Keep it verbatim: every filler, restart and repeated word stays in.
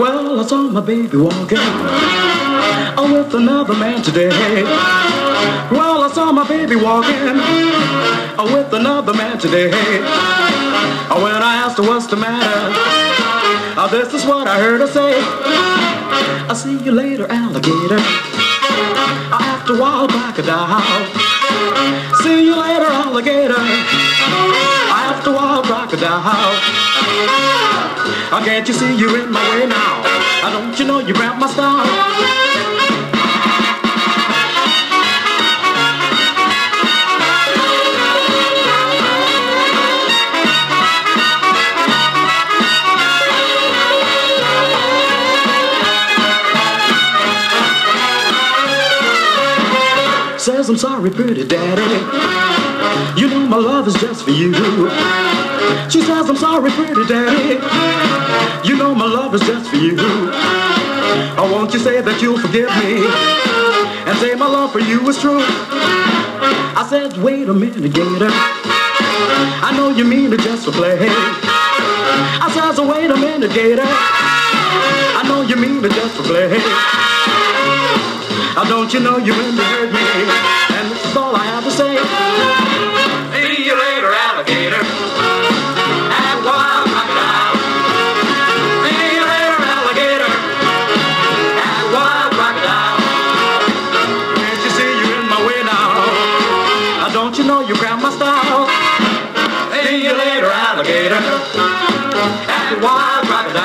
Well, I saw my baby walking oh, with another man today. Well, I saw my baby walking oh, with another man today. Oh, when I asked her what's the matter, oh, this is what I heard her say. I'll see you later, alligator. After a while, crocodile. See you later, alligator. After a while, crocodile. Oh, can't you see you're in my way now? Oh, don't you know you grab my style? Says I'm sorry, pretty daddy. You know my love is just for you. She says I'm sorry, pretty daddy. You know my love is just for you. Oh, won't you say that you'll forgive me and say my love for you is true? I said, wait a minute, gator. I know you mean it just for play. I says, wait a minute, gator. I know you mean it just for play. Oh, don't you know you really hurt me? And this is all I have to say. See you later, alligator. And wild crocodile. See you later, alligator. And wild crocodile. Can't you see you're in my way now? Oh, don't you know you grab my style? See you later, alligator. And wild crocodile.